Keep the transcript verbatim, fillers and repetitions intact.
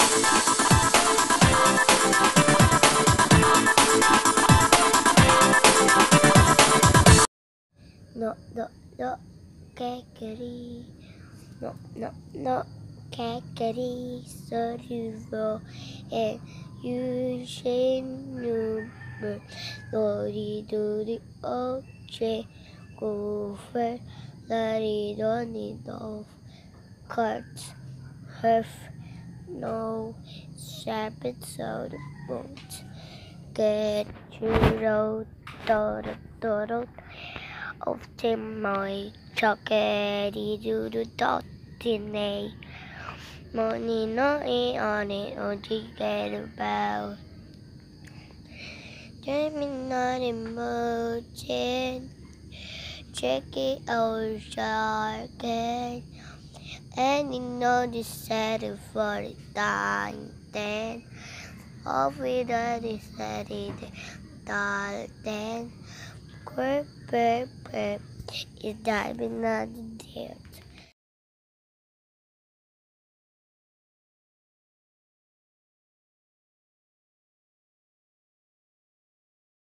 No, no, no, kekeri. No, no, no, kekeri. Sorriso e yüzünü Dori dori oche Gofer Lari doni dov Cuts Herf No Sharpen so the boat Get churro Toro toro Of Timoy Chockety do the dot Tine Money no e on it on get about Gemini emotion, check it out, shark, and you know the setting for the time. Then, off with the setting, the then, quick, quick, quick, it's diving on the depth.